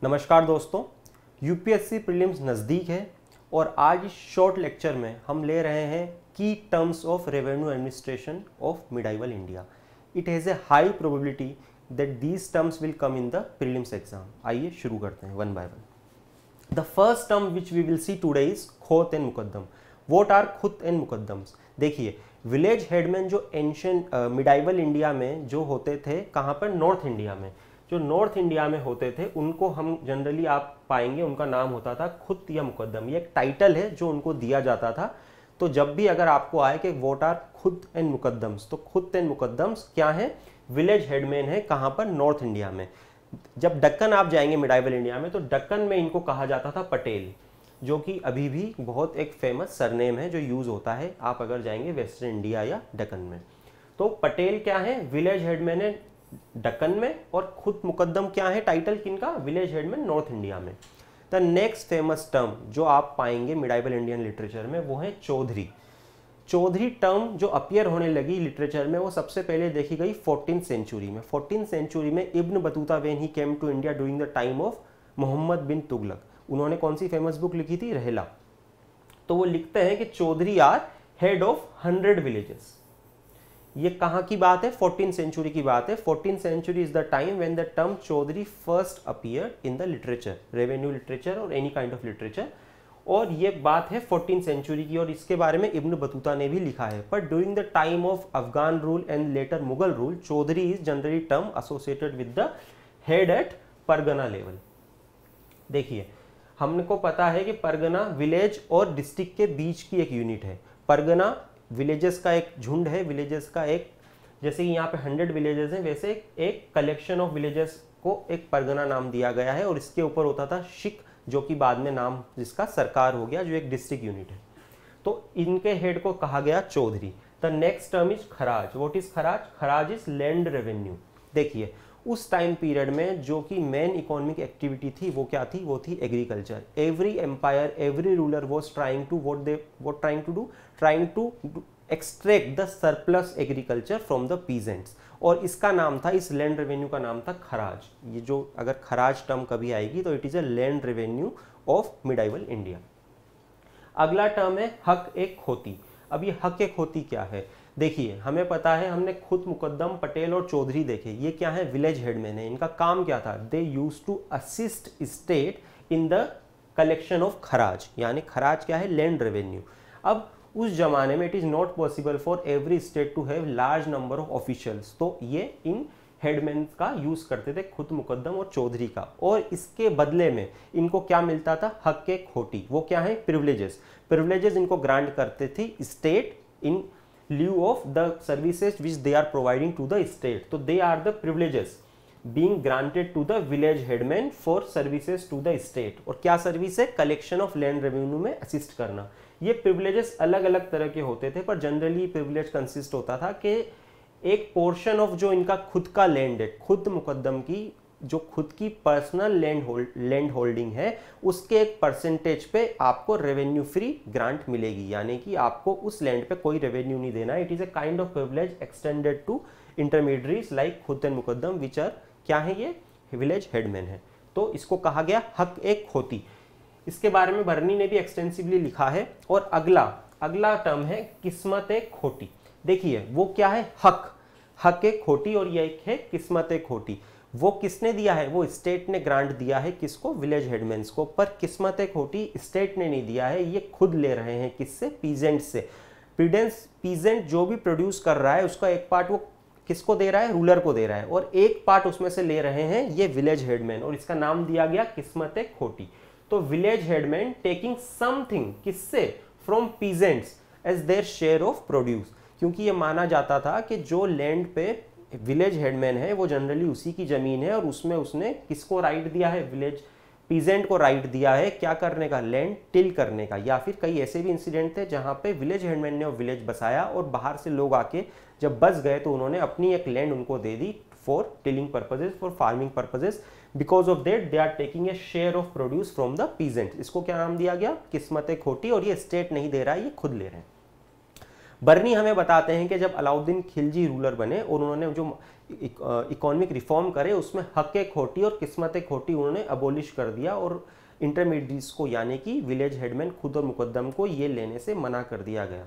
नमस्कार दोस्तों, UPSC prelims नज़दीक है और आज इस शॉर्ट लेक्चर में हम ले रहे हैं की terms of revenue administration of medieval India. It has a high probability that these terms will come in the prelims exam. आइए शुरू करते हैं one by one. The first term which we will see today is khot and muqaddam. What are khut and muqaddams? देखिए, village headman जो ancient medieval India में जो होते थे, कहाँ पर? नॉर्थ इंडिया में। जो नॉर्थ इंडिया में होते थे उनको हम जनरली आप पाएंगे उनका नाम होता था खुत या मुकद्दम। ये एक टाइटल है जो उनको दिया जाता था। तो जब भी अगर आपको आए कि what are khut and muqaddams, तो खुत एंड मुकद्दम्स क्या है? विलेज हेडमैन है। कहाँ पर? नॉर्थ इंडिया में। जब दक्कन आप जाएंगे मिडाइवल इंडिया में, तो दक्कन में इनको कहा जाता था पटेल, जो कि अभी भी बहुत एक फेमस सरनेम है जो यूज होता है आप अगर जाएंगे वेस्टर्न इंडिया या दक्कन में। तो पटेल क्या है? विलेज हेडमैन है दक्कन में। और खुद मुकद्दम क्या है? टाइटल किनका? विलेज हेडमैन नॉर्थ इंडिया में। द नेक्स्ट फेमस टर्म जो आप पाएंगे मिडाइवल इंडियन लिटरेचर में वो है चौधरी। चौधरी टर्म जो अपीयर होने लगी लिटरेचर में वो सबसे पहले देखी गई 14th सेंचुरी में। 14th सेंचुरी में Ibn Battuta when he came to India during the time of Muhammad bin Tughlaq, उन्होंने कौन सी फेमस बुक लिखी थी? रहला। तो वो लिखते हैं कि chaudhari are head of 100 villages. ये कहाँ की बात है? 14th सेंचुरी की बात है। 14th century is the time when the term chaudhari first appeared in the literature, revenue literature और एनी काइंड ऑफ लिटरेचर। और ये बात है 14th सेंचुरी की और इसके बारे में इब्न बतूता ने भी लिखा है। पर during the time of Afghan rule and later Mughal rule, chaudhari is generally term associated with the head at pargana level. देखिए, हमको पता है कि परगना विलेज और डिस्ट्रिक्ट के बीच की एक यूनिट है। परगना विलेजेस का एक झुंड है, विलेजेस का एक, जैसे कि यहाँ पे 100 विलेजेस हैं, वैसे एक कलेक्शन ऑफ विलेजेस को एक परगना नाम दिया गया है। और इसके ऊपर होता था शिक, जो कि बाद में नाम जिसका सरकार हो गया, जो एक डिस्ट्रिक्ट यूनिट है। तो इनके हेड को कहा गया chaudhari. The next term is kharaj. What is kharaj? Kharaj is land revenue. देखिए, उस टाइम पीरियड में जो कि मेन इकोनॉमिक एक्टिविटी थी वो क्या थी? वो थी agriculture. Every empire, every ruler was trying to extract the surplus agriculture from the peasants. और इसका नाम था, इस लैंड रेवेन्यू का नाम था खराज। ये जो अगर खराज टर्म कभी आएगी तो it is a land revenue of medieval India. अगला टर्म है हक ए खोती। अब ये हक ए खोती क्या है? देखिए, हमें पता है, हमने खुद मुकद्दम, पटेल और चौधरी देखे। ये क्या है? विलेज हेडमैन है। इनका काम क्या था? They use to assist state in the collection of kharaj. यानी खराज क्या है? Land revenue. अब उस जमाने में it is not possible for every state to have large number of officials, तो ये इन हेडमैन का यूज करते थे, खुद मुकद्दम और चौधरी का। और इसके बदले में इनको क्या मिलता था? हक के खोटी। वो क्या है? प्रिविलेजेस। प्रिविलेजेस इनको ग्रांट करते थे state in lieu of the services which they are providing to the state. तो they are the privileges being granted to the village headman for services to the state. और क्या service है? Collection of land revenue में assist करना। ये privileges अलग अलग तरह के होते थे, पर जनरली प्रिविलेज कंसिस्ट होता था कि एक पोर्शन ऑफ जो इनका खुद का लैंड है, खुद मुकद्दम की जो खुद की पर्सनल लैंड होल्डिंग है, उसके एक परसेंटेज पे आपको रेवेन्यू फ्री ग्रांट मिलेगी। यानी कि आपको उस लैंड पे कोई रेवेन्यू नहीं देना है। It is a kind of privilege extended to intermediaries like khud and muqaddam, which are क्या है? ये विलेज हेडमैन है। तो इसको कहा गया हक एक खोती। इसके बारे में बर्नी ने भी एक्सटेंसिवली लिखा है। और अगला टर्म है किस्मत एक खोटी। देखिए, वो क्या है? हक एक खोटी। और ये एक है किस्मत एक खोटी। वो किसने दिया है? वो स्टेट ने ग्रांट दिया है। किसको? विलेज हेडमैन्स को। पर किस्मत एक खोटी स्टेट ने नहीं दिया है, ये खुद ले रहे हैं। किससे? पीजेंट से। पीजेंट जो भी प्रोड्यूस कर रहा है उसका एक पार्ट वो किसको दे रहा है? रूलर को दे रहा है। और एक पार्ट उसमें से ले रहे हैं ये विलेज हेडमैन, और इसका नाम दिया गया किस्मत एक खोटी। तो विलेज हेडमैन टेकिंग समथिंग किससे? From peasants as their share of produce. क्योंकि ये माना जाता था कि जो लैंड पे विलेज हेडमैन है वो जनरली उसी की जमीन है, और उसमें उसने किसको राइट दिया है? विलेज पीजेंट को राइट दिया है क्या करने का? लैंड टिल करने का। या फिर कई ऐसे भी इंसिडेंट थे जहां पे विलेज हेडमैन ने विलेज बसाया और बाहर से लोग आके जब बस गए तो उन्होंने अपनी एक लैंड उनको दे दी for tilling purposes, for farming purposes. Because of that they are taking a share of produce from the peasant. इसको क्या नाम दिया गया? किस्मत खोटी। और ये स्टेट नहीं दे रहा है, ये खुद ले रहे हैं। बर्नी हमें बताते हैं कि जब अलाउद्दीन खिलजी रूलर बने और उन्होंने जो इकोनॉमिक रिफॉर्म करे उसमें हक खोटी और किस्मत खोटी उन्होंने अबोलिश कर दिया और इंटरमीडिएट्स को यानी कि विलेज हेडमैन खुद और मुकद्दम को ये लेने से मना कर दिया गया।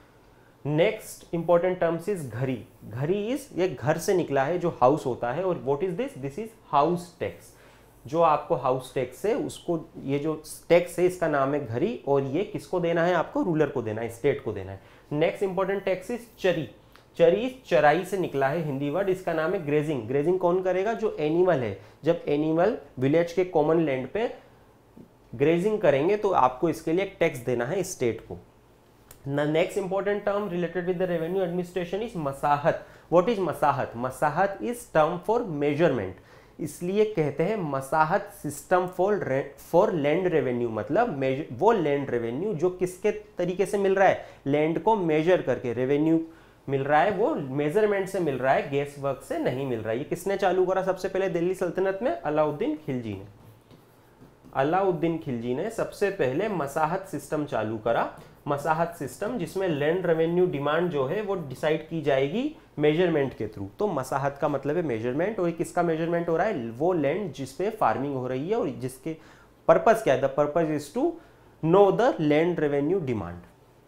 नेक्स्ट इंपॉर्टेंट टर्म्स इज घरी। घरी इज ये घर से निकला है जो हाउस होता है, और what is this, this is house tax. जो आपको हाउस टैक्स है उसको, ये जो टैक्स है इसका नाम है घरी, और ये किसको देना है, आपको रूलर को देना है, स्टेट को देना है। नेक्स्ट इंपॉर्टेंट टैक्स इज चरी। चरी चराई से निकला है हिंदी वर्ड, इसका नाम है ग्रेजिंग। ग्रेजिंग कौन करेगा, जो एनिमल है। जब एनिमल विलेज के कॉमन लैंड पे ग्रेजिंग करेंगे तो आपको इसके लिए एक टैक्स देना है स्टेट को। Next important term related with the revenue administration is masahat. What is masahat, masahat is term for measurement, इसलिए कहते हैं masahat system for land revenue, मतलब वो लैंड रेवेन्यू जो किसके तरीके से मिल रहा है, लैंड को मेजर करके रेवेन्यू मिल रहा है, वो मेजरमेंट से मिल रहा है, गैस वर्क से नहीं मिल रहा है। ये किसने चालू करा सबसे पहले दिल्ली सल्तनत में, अलाउद्दीन खिलजी ने। अलाउद्दीन खिलजी ने सबसे पहले मसाहत सिस्टम चालू करा। मसाहत सिस्टम जिसमें लैंड रेवेन्यू डिमांड जो है वो डिसाइड की जाएगी मेजरमेंट के थ्रू। तो मसाहत का मतलब है मेजरमेंट, और किसका मेजरमेंट हो रहा है, वो लैंड जिसपे फार्मिंग हो रही है और जिसके पर्पस क्या है, the purpose is to know the land revenue demand.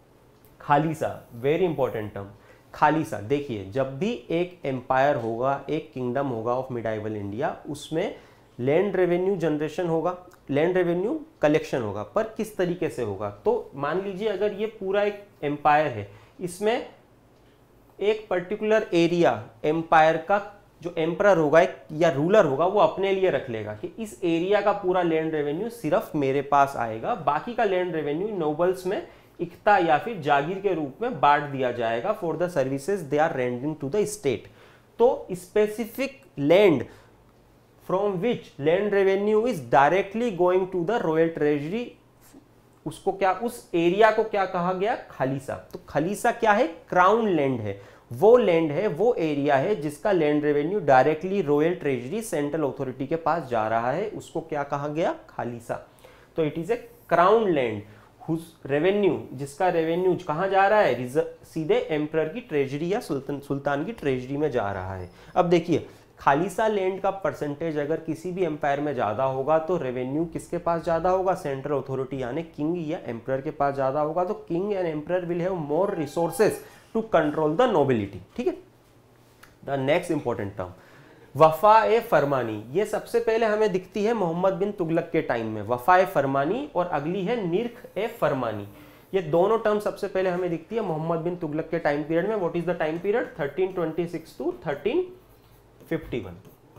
Khalisa, very important term. खालिसा, देखिए जब भी एक एम्पायर होगा, एक किंगडम होगा ऑफ मिडाइवल इंडिया, उसमें लैंड रेवेन्यू जनरेशन होगा, लैंड रेवेन्यू कलेक्शन होगा, पर किस तरीके से होगा। तो मान लीजिए अगर ये पूरा एक एम्पायर है, इसमें एक पर्टिकुलर एरिया एम्पायर का जो एम्परर होगा या रूलर होगा वो अपने लिए रख लेगा कि इस एरिया का पूरा लैंड रेवेन्यू सिर्फ मेरे पास आएगा, बाकी का लैंड रेवेन्यू नोबल्स में इक्ता या फिर जागीर के रूप में बांट दिया जाएगा for the services they are rendering to the state. तो specific land from which land revenue is directly going to the royal treasury, उसको क्या, उस एरिया को क्या कहा गया, खालिसा। तो खालिसा क्या है, क्राउन लैंड है, वो लैंड है, वो एरिया है जिसका land revenue directly royal treasury central authority के पास जा रहा है, उसको क्या कहा गया, खालिसा। तो it is a crown land revenue, जिसका रेवेन्यू कहां जा रहा है, सीधे एम्परर की ट्रेजरी या सुल्तान की ट्रेजरी में जा रहा है। अब देखिए खालिसा लैंड का परसेंटेज अगर किसी भी एम्पायर में ज्यादा होगा तो रेवेन्यू किसके पास ज्यादा होगा, सेंट्रल अथॉरिटी यानी किंग या एम्परर के पास ज्यादा होगा। तो king and emperor will have more resources to control the nobility. ठीक है। The next important term wafa-e farmani, ये सबसे पहले हमें दिखती है मोहम्मद बिन तुगलक के टाइम में, वफा-ए फरमानी, और अगली है निर्ख-ए फरमानी। ये दोनों टर्म सबसे पहले हमें दिखती है मोहम्मद बिन तुगलक के टाइम पीरियड में। What is the time period, 1326 to 1351।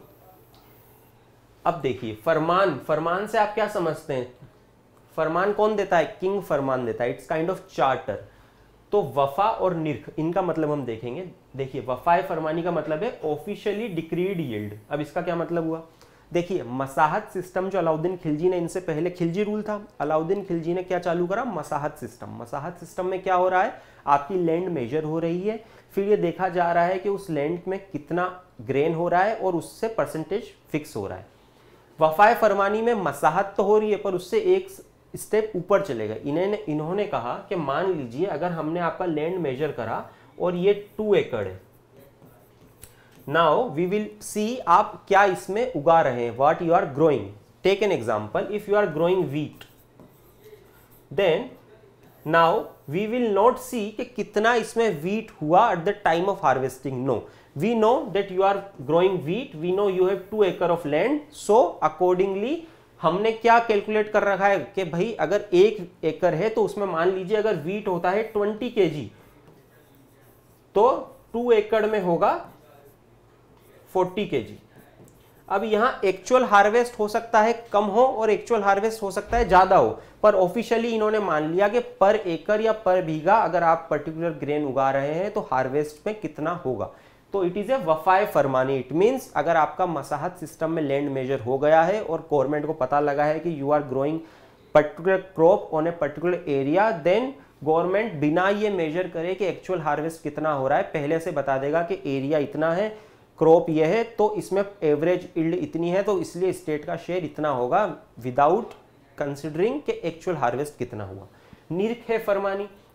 अब देखिए फरमान, फरमान से आप क्या समझते हैं, फरमान कौन देता है, किंग फरमान देता है, इट्स काइंड ऑफ चार्टर। तो वफा और निर्ख, इनका मतलब हम देखेंगे। देखिए वफाए फरमानी का मतलब है ऑफिशियली डिक्रीड यील्ड। अब इसका क्या मतलब हुआ, देखिए मसाहत सिस्टम जो अलाउद्दीन खिलजी ने, इनसे पहले खिलजी रूल था, अलाउद्दीन खिलजी ने क्या चालू करा, मसाहत सिस्टम। मसाहत सिस्टम में क्या हो रहा है, आपकी लैंड मेजर हो रही है, फिर ये देखा जा रहा है कि उस लैंड में कितना ग्रेन हो रहा है और उससे परसेंटेज फिक्स हो रहा है। वफाए फरमानी में मसाहत तो हो रही है पर उससे एक स्टेप ऊपर चलेगा। इन्होंने कहा कि मान लीजिए अगर हमने आपका लैंड मेजर करा और ये 2 एकड़ है, नाउ वी विल सी आप क्या इसमें उगा रहे हैं, what you are growing. Take an example, if you are growing wheat, then now we will not see कि कितना इसमें व्हीट हुआ at the time of harvesting. No, we know that you are growing wheat, we know you have 2 एकड़ of land, so accordingly हमने क्या calculate कर रखा है कि भाई अगर 1 एकड़ है तो उसमें मान लीजिए अगर व्हीट होता है 20 kg, तो 2 एकड़ में होगा 40 kg। अब यहां एक्चुअल हार्वेस्ट हो सकता है कम हो और एक्चुअल हार्वेस्ट हो सकता है ज्यादा हो, पर ऑफिशियली इन्होंने मान लिया कि पर एकड़ या पर बीघा अगर आप पर्टिकुलर ग्रेन उगा रहे हैं तो हार्वेस्ट में कितना होगा। तो it is a wafa-e farmani. It means अगर आपका मसाहत सिस्टम में लैंड मेजर हो गया है और गवर्नमेंट को पता लगा है कि you are growing particular crop on a particular area, then government बिना ये मेजर करे कि एक्चुअल हार्वेस्ट कितना हो रहा है, पहले से बता देगा कि एरिया इतना है, क्रॉप ये है, तो इसमें एवरेज यील्ड इतनी है, तो इसलिए स्टेट का शेयर इतना होगा, विदाउट कंसिडरिंग कि एक्चुअल हार्वेस्ट कितना हुआ। निर्ख है फरमानी।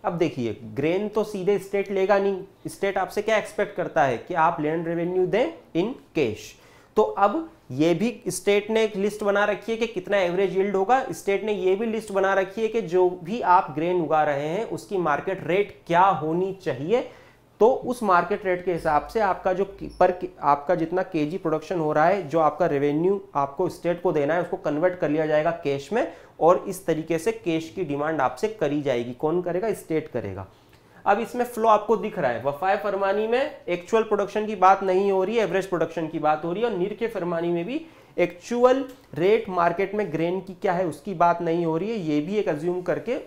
अब देखिए ग्रेन तो सीधे स्टेट लेगा नहीं, स्टेट आपसे क्या एक्सपेक्ट करता है कि आप लैंड रेवेन्यू दें इन कैश। तो अब ये भी स्टेट ने एक लिस्ट बना रखी है कि कितना एवरेज यील्ड होगा, स्टेट ने ये भी लिस्ट बना रखी है कि जो भी आप ग्रेन उगा रहे हैं उसकी मार्केट रेट क्या होनी चाहिए। तो उस मार्केट रेट के हिसाब से आपका जो आपका जितना केजी प्रोडक्शन हो रहा है, जो आपका रेवेन्यू आपको स्टेट को देना है, उसको कन्वर्ट कर लिया जाएगा कैश में, और इस तरीके से कैश की डिमांड आपसे करी जाएगी। कौन करेगा? स्टेट करेगा। अब इसमें फ्लो आपको दिख रहा है, वफाए फरमानी में एक्चुअल प्रोडक्शन की बात नहीं हो रही है, एवरेज प्रोडक्शन की बात हो रही है, और नीर के फरमानी में भी एक्चुअल रेट मार्केट में ग्रेन की क्या है उसकी बात नहीं हो रही है। ये भी एक अज्यूम करके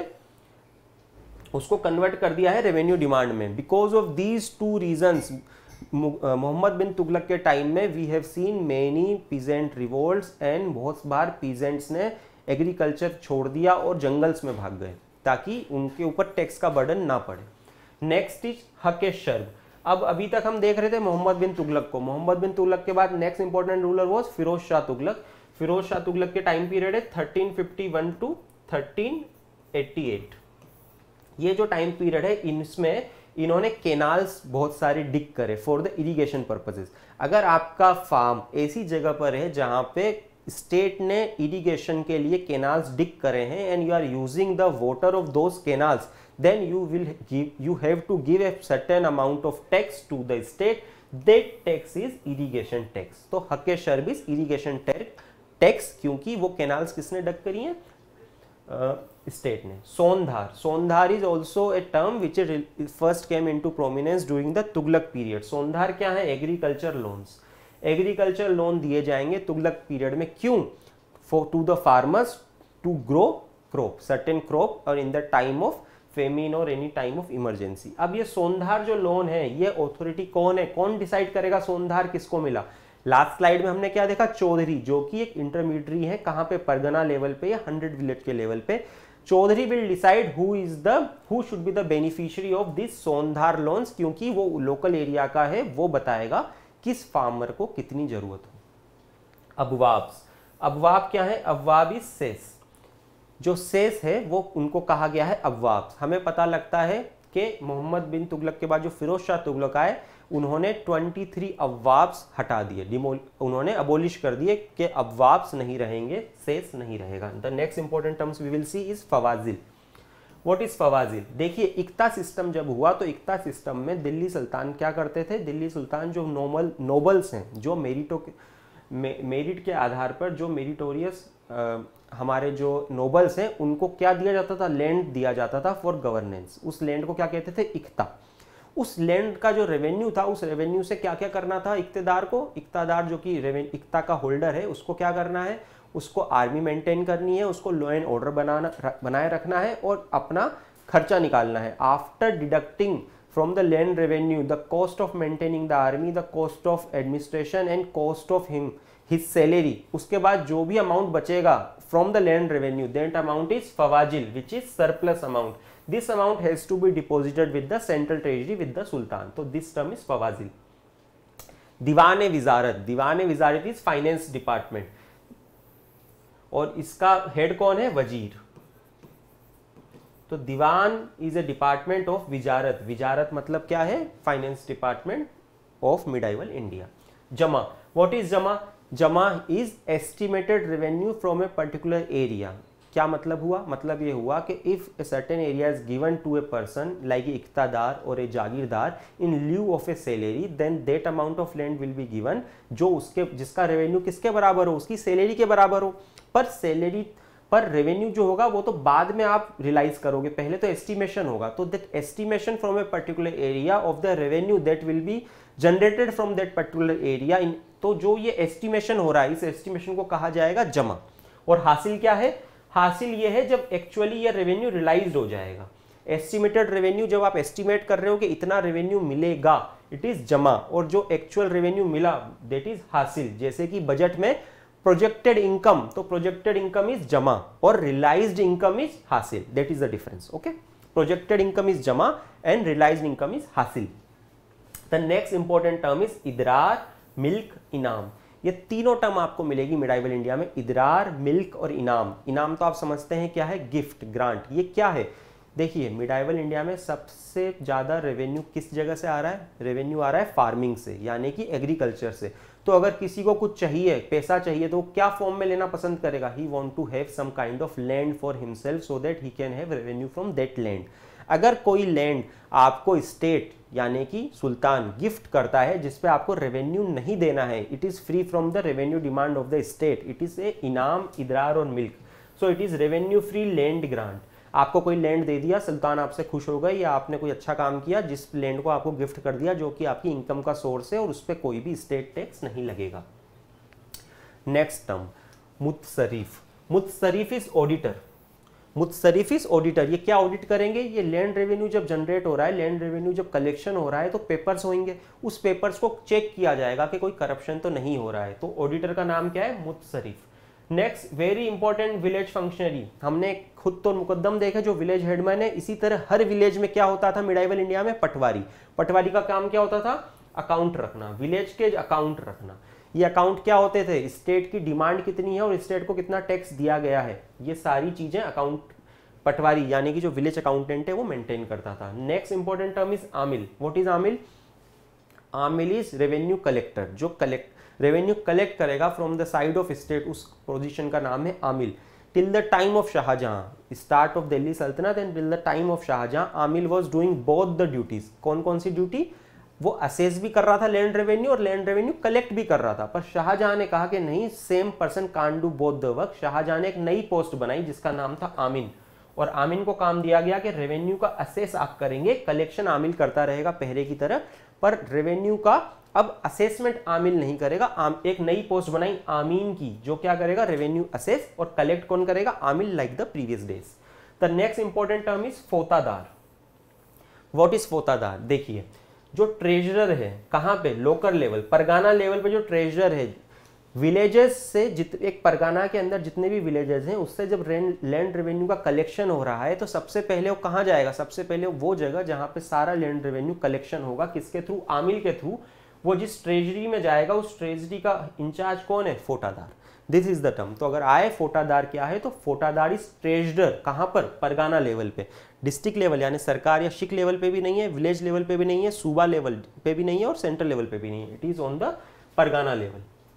उसको कन्वर्ट कर दिया है रेवेन्यू डिमांड में। Because of these two reasons Mohammad bin Tughlaq के टाइम में we have seen many peasant revolts, and बहुत बार पीजेंट्स ने एग्रीकल्चर छोड़ दिया और जंगल्स में भाग गए ताकि उनके ऊपर टैक्स का बर्डन ना पड़े। Next is haq sharb. अब अभी तक हम देख रहे थे मोहम्मद बिन तुगलक को, मोहम्मद बिन तुगलक के बाद next important ruler was Firoz Shah Tughlaq. Firoz Shah Tughlaq के टाइम पीरियड है 1351 टू 1388। ये जो टाइम पीरियड है इसमें इन्होंने केनाल्स बहुत सारे डिग करे फॉर द इरिगेशन पर्पसेस। अगर आपका फार्म ऐसी जगह पर है जहां पे स्टेट ने इरिगेशन के लिए केनाल्स डिग करे हैं and you are using the water of those canals, then you have to give a certain amount of tax to the state. That tax is irrigation tax. तो हक़ shrub is irrigation tax, क्योंकि वो canals किसने डग करी हैं? State ने। Sondhar, sondhar is also a term which first came into prominence during the Tughlaq period. सोनधार क्या है? Agriculture loans. एग्रीकल्चर लोन दिए जाएंगे तुगलक पीरियड में, क्यों? For to the farmers to grow crop, certain crop, और in the time of famine और any time of emergency. अब ये सोनधार जो लोन है, ये ऑथोरिटी कौन है? कौन डिसाइड करेगा सोनधार किसको मिला? लास्ट स्लाइड में हमने क्या देखा? चौधरी, जो कि एक इंटरमीडियरी है, कहां पे? परगना लेवल पे या 100 विलेज के लेवल पे। Chaudhary will decide who should be the beneficiary of this sondhar loans, क्योंकि वो लोकल एरिया का है, वो बताएगा किस फार्मर को कितनी जरूरत हो। अबवाब्स, अबवाब क्या है? Abwab is cess. जो सेस है वो उनको कहा गया है अबवाब्स। हमें पता लगता है कि मोहम्मद बिन तुगलक के बाद जो फिरोज शाह तुगलक आए, उन्होंने 23 अबवाब्स हटा दिए, उन्होंने अबोलिश कर दिए कि अबवाब्स नहीं रहेंगे, सेस नहीं रहेगा। The next important terms we will see is fawazil. What is fawazil? देखिए इक्ता सिस्टम जब हुआ तो इक्ता सिस्टम में दिल्ली सुल्तान क्या करते थे? दिल्ली सुल्तान जो नोबल्स हैं, जो मेरिट के आधार पर जो मेरिटोरियस हमारे जो नोबल्स हैं, उनको क्या दिया जाता था? लैंड दिया जाता था फॉर गवर्नेंस। उस लैंड को क्या कहते थे? इक्ता। उस लैंड का जो रेवेन्यू था, उस रेवेन्यू से क्या क्या करना था इक्तेदार को? इक्तादार जो कि इक्ता का होल्डर है, उसको क्या करना है? उसको आर्मी मेंटेन करनी है, उसको लॉ एंड ऑर्डर बनाए रखना है और अपना खर्चा निकालना है। After deducting from the land revenue the cost of maintaining the army, the cost of administration and cost of his salary, उसके बाद जो भी अमाउंट बचेगा from the land revenue, that amount is fawazil, which is surplus amount. This amount has to be deposited with the central treasury with the sultan. So this term is fawazil. Diwan wizarat, diwan wizarat is finance department, और इसका head कौन है? वजीर। तो diwan is a department of wizarat. विजारत मतलब क्या है? Finance department of medieval India. Jama, what is jama? Jama is estimated revenue from a particular area. क्या मतलब हुआ? मतलब ये हुआ कि if a certain area is given to a person like iqtadar और a jagirdar in lieu of A salary, then that amount of land will be given, जो उसके जिसका रेवेन्यू किसके बराबर हो? उसकी सैलरी के बराबर हो। पर सैलरी पर रेवेन्यू जो होगा वो तो बाद में आप रियलाइज करोगे, पहले तो एस्टिमेशन होगा। तो that estimation from a particular area of the revenue that will be generated from that particular area in, तो जो ये एस्टिमेशन हो रहा है, इस एस्टिमेशन को कहा जाएगा जमा। और हासिल क्या है? हासिल ये है जब एक्चुअली ये रेवेन्यू रियलाइज्ड हो जाएगा। एस्टिमेटेड रेवेन्यू जब आप एस्टिमेट कर रहे हो कि इतना रेवेन्यू मिलेगा, इट इज जमा, और जो एक्चुअल रेवेन्यू मिला दैट इज हासिल। जैसे कि बजट में प्रोजेक्टेड इनकम, तो प्रोजेक्टेड इनकम इज जमा और realised income is hasil, that is the difference. Okay, projected income is jama and realised income is hasil. The next important term is idrar, milk, inam. ये तीनों टर्म आपको मिलेगी मिडाइवल इंडिया में, इदरार, मिल्क और इनाम। इनाम तो आप समझते हैं क्या है? Gift, grant. ये क्या है? देखिए मिडाइवल इंडिया में सबसे ज़्यादा रेवेन्यू किस जगह से आ रहा है? रेवेन्यू आ रहा है फार्मिंग से, यानी कि एग्रीकल्चर से। तो अगर किसी को कुछ चाहिए, पैसा चाहिए, तो क्या फॉर्म में लेना पसंद करेगा? He want to have some kind of land for himself so that he can have revenue from that land. अगर कोई लैंड आपको स्टेट यानी कि सुल्तान गिफ्ट करता है जिस पे आपको रेवेन्यू नहीं देना है, it is free from the revenue demand of the state, it is a inam, idrar और milk, so it is revenue free land grant. आपको कोई लैंड दे दिया, सुल्तान आपसे खुश हो गए, या आपने कोई अच्छा काम किया जिस लैंड को आपको गिफ्ट कर दिया जो कि आपकी इनकम का सोर्स है और उस पर कोई भी स्टेट टैक्स नहीं लगेगा। Next term mutsarif. Mutsarif is auditor. Mutsarif is auditor. ये क्या ऑडिट करेंगे? ये लैंड रेवेन्यू जब जनरेट हो रहा है, लैंड रेवेन्यू जब कलेक्शन हो रहा है तो पेपर्स होंगे, उस पेपर्स को चेक किया जाएगा कि कोई करप्शन तो नहीं हो रहा है। तो ऑडिटर का नाम क्या है? मुत्सरिफ। Next very important village functionary. हमने खुद तो मुकद्दम देखे जो विलेज हेडमैन है, इसी तरह हर विलेज में क्या होता था मिडाइवल इंडिया में? पटवारी। पटवारी का काम क्या होता था? अकाउंट रखना, विलेज के अकाउंट रखना। ये अकाउंट क्या होते थे? स्टेट की डिमांड कितनी है और स्टेट को कितना टैक्स दिया गया है, ये सारी चीजें अकाउंट पटवारी यानी कि जो विलेज अकाउंटेंट है वो मेंटेन करता था। Next important term is amil. What is amil? Amil is revenue collector, जो रेवेन्यू कलेक्ट करेगा from the side of state, उस पोजीशन का नाम है आमिल। Till the time of Shah Jahan, start of Delhi Sultanate and till the time of Shah Jahan, amil was doing both the duties. कौन कौन सी duty? वो असेस भी कर रहा था लैंड रेवेन्यू और लैंड रेवेन्यू कलेक्ट भी कर रहा था। पर शाहजहां ने कहा कि नहीं, same person can't do both the work. Shah Jahan ने एक नई पोस्ट बनाई जिसका नाम था आमिन, और आमिन को काम दिया गया कि रेवेन्यू का असेस आप करेंगे, कलेक्शन आमिल करता रहेगा पहले की तरह, पर रेवेन्यू का अब असेसमेंट आमिल नहीं करेगा। एक नई पोस्ट बनाई आमीन की, जो क्या करेगा? रेवेन्यू असेस, और कलेक्ट कौन करेगा? Amil, like the previous days. The next important term is fotadar. What is fotadar? देखिए जो ट्रेजरर है, कहां पे? लोकल लेवल, परगाना लेवल पे जो ट्रेजरर है, विलेजेस से एक परगाना के अंदर जितने भी विलेजेस हैं उससे जब लैंड रेवेन्यू का कलेक्शन हो रहा है तो सबसे पहले वो कहाँ जाएगा? सबसे पहले वो जगह जहाँ पे सारा लैंड रेवेन्यू कलेक्शन होगा, किसके थ्रू? आमिल के थ्रू। वो जिस ट्रेजरी में जाएगा उस ट्रेजरी का इंचार्ज कौन है? Fotadar. This is the term. तो अगर आए फोटादार क्या है, तो फोटादार इज ट्रेजरर। कहाँ पर? परगाना लेवल पे। डिस्ट्रिक्ट लेवल यानी सरकार या शिक लेवल पे भी नहीं है, विलेज लेवल पे भी नहीं है, सूबा लेवल पे भी नहीं है और सेंट्रल लेवल पे भी नहीं है, it is on the pargana level.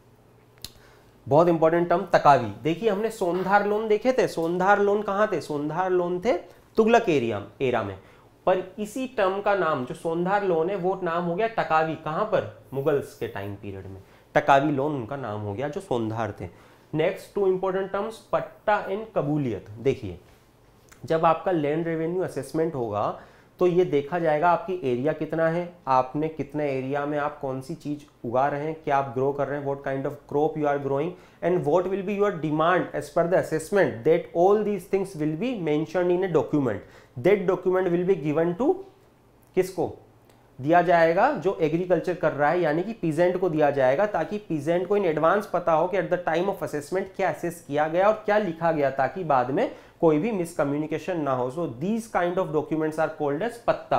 बहुत इंपॉर्टेंट टर्म तकावी। देखिए हमने सोनधार लोन देखे थे। सोनधार लोन कहाँ थे? सोनधार लोन थे तुगलक एरा में, पर इसी टर्म का नाम जो सोनधार लोन है वो नाम हो गया टकावी। कहाँ पर? मुगल्स के टाइम पीरियड में टकावी लोन उनका नाम हो गया जो सोनधार थे। Next two important terms patta and kabuliyat. देखिए जब आपका लैंड रेवेन्यू असेसमेंट होगा तो ये देखा जाएगा आपकी एरिया कितना है, आपने कितने एरिया में आप कौन सी चीज उगा रहे हैं, क्या आप ग्रो कर रहे हैं, what kind of crop you are growing, and what will be your demand as per the assessment, that all these things will be mentioned in a document. That document will be given to किसको दिया जाएगा? जो agriculture कर रहा है यानी कि peasant को दिया जाएगा, ताकि पीजेंट को इन एडवांस पता हो कि at the time of assessment क्या असेस किया गया और क्या लिखा गया, ताकि बाद में कोई भी मिसकम्युनिकेशन ना हो। So these kind of documents are called as patta.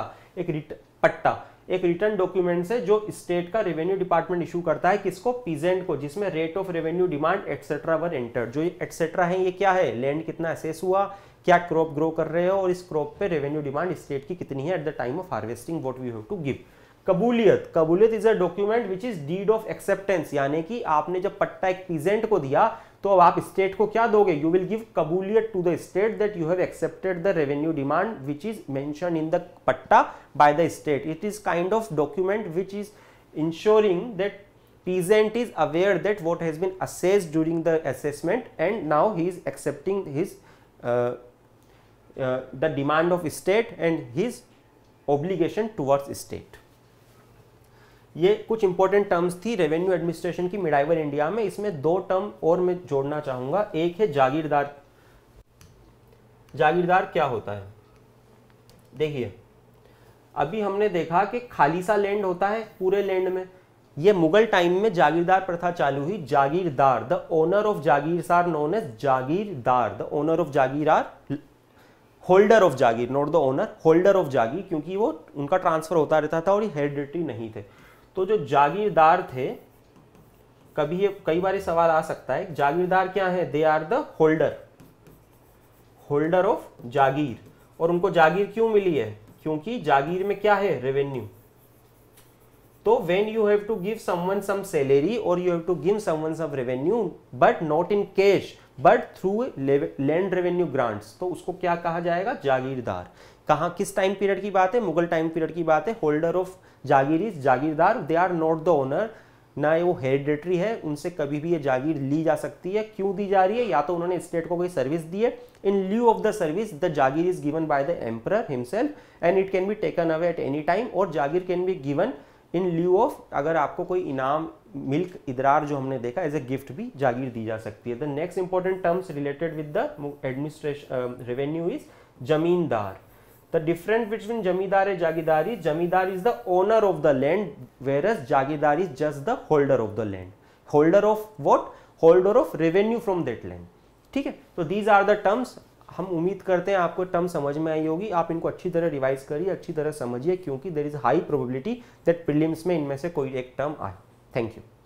एक रिटर्न डॉक्यूमेंट है जो स्टेट का रेवेन्यू डिपार्टमेंट इशू करता है किसको? पीजेंट को, जिसमें rate of revenue demand etcetera were entered. जो एटसेट्रा है ये क्या है? लैंड कितना असेस हुआ, क्या क्रॉप ग्रो कर रहे हो और इस क्रॉप पे रेवेन्यू डिमांड स्टेट की कितनी है at the time of harvesting, what we have to give. Kabuliyat is a document which is deed of acceptance, यानी कि आपने जब पट्टा एक पीजेंट को दिया तो अब आप स्टेट को क्या दोगे? You will give kabuliyat to the state that you have accepted the revenue demand which is mentioned in the patta by the state. It is kind of document which is ensuring that peasant is aware that what has been assessed during the assessment and now he is accepting his the demand of state and his obligation towards state। ये कुछ important terms थी revenue administration की medieval India में। इसमें दो term और मैं जोड़ना चाहूंगा। एक है जागीरदार। जागीरदार क्या होता है? देखिए अभी हमने देखा कि खाली सा लैंड होता है पूरे लैंड में, ये मुगल टाइम में जागीरदार प्रथा चालू हुई। Jagirdar, the owner of jagir are known as jagirdar. The owner of jagir are holder of jagir, not the owner, holder of jagir, क्योंकि वो उनका ट्रांसफर होता रहता था और ये हेरिडिटरी नहीं थे। तो जो जागीरदार थे, कई बार सवाल आ सकता है जागीरदार क्या है? They are the holder of jagir, और उनको जागीर क्यों मिली है? क्योंकि जागीर में क्या है? रेवेन्यू। तो when you have to give someone some salary or you have to give someone some revenue but not in cash but through land revenue grants, तो उसको क्या कहा जाएगा? जागीरदार। कहाँ, किस टाइम पीरियड की बात है? मुगल टाइम पीरियड की बात है। Holder of jagir is jagirdar, they are not the owner, ना वो हेरिडेटरी है, उनसे कभी भी ये जागीर ली जा सकती है। क्यों दी जा रही है? या तो उन्होंने स्टेट को कोई सर्विस दी है, in lieu of the service the jagir is given by the emperor himself and it can be taken away at any time, और jagir can be given in lieu of, अगर आपको कोई इनाम, मिल्क, इदरार जो हमने देखा, एज ए गिफ्ट भी जागीर दी जा सकती है। The next important terms related with the administration revenue is zamindar. The difference between jamidar and jagidari, jamidar is the owner of the land whereas jagidar is just the holder of the land. Holder of what? Holder of revenue from that land. ठीक है, तो these are the terms। हम उम्मीद करते हैं आपको term समझ में आई होगी। आप इनको अच्छी तरह रिवाइज करिए, अच्छी तरह समझिए, क्योंकि there is high probability that prelims में इनमें से कोई एक टर्म आए। Thank you.